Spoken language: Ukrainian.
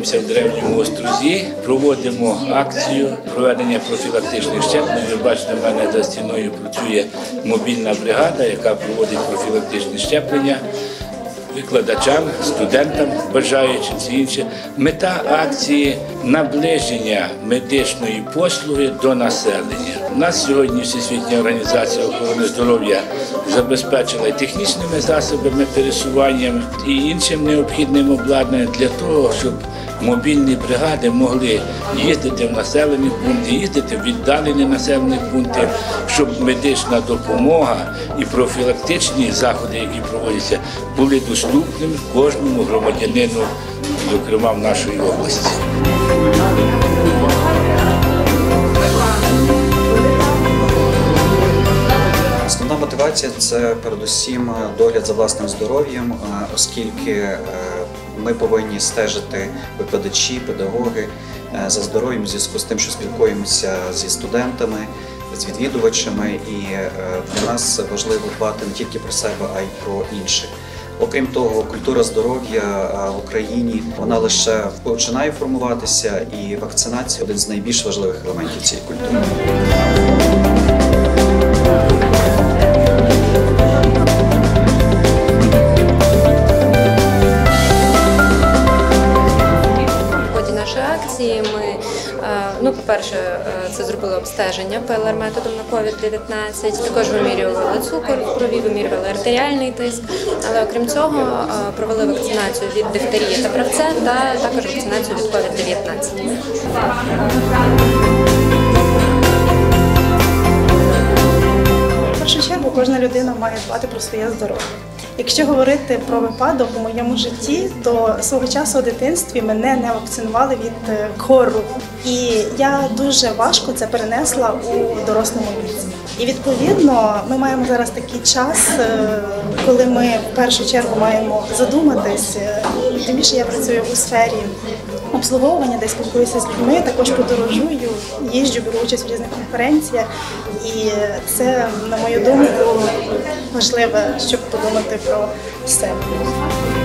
знаходимося в Древньому Острозі, проводимо акцію проведення профілактичних щеплень. Ви бачите, в мене за стіною працює мобільна бригада, яка проводить профілактичні щеплення викладачам, студентам, бажаючим всі інше. Мета акції – наближення медичної послуги до населення. У нас сьогодні Всесвітня організація охорони здоров'я забезпечила і технічними засобами, пересуванням і іншим необхідним обладнанням для того, щоб мобільні бригади могли їздити в населені пункти, їздити в віддалені населені пункти, щоб медична допомога і профілактичні заходи, які проводяться, були доступними кожному громадянину, зокрема в нашій області. Основна мотивація – це передусім догляд за власним здоров'ям, оскільки ми повинні стежити, викладачі, педагоги, за здоров'ям у зв'язку з тим, що спілкуємося зі студентами, з відвідувачами, і для нас важливо дбати не тільки про себе, а й про інших. Окрім того, культура здоров'я в Україні, вона лише починає формуватися, і вакцинація – один з найбільш важливих елементів цієї культури. Ми, по-перше, це зробили обстеження ПЛР-методом на COVID-19, також вимірювали цукор в крові, вимірювали артеріальний тиск, але окрім цього провели вакцинацію від дифтерії та правця та також вакцинацію від COVID-19. В першу чергу кожна людина має дбати про своє здоров'я. Якщо говорити про випадок у моєму житті, то свого часу у дитинстві мене не вакцинували від кору. І я дуже важко це перенесла у дорослому віці. І відповідно ми маємо зараз такий час, коли ми в першу чергу маємо задуматись. Тим більше я працюю у сфері обслуговування, де спілкуюся з людьми, також подорожую, їжджу, беру участь в різних конференціях. І це, на мою думку, важливо, щоб подумати про себе.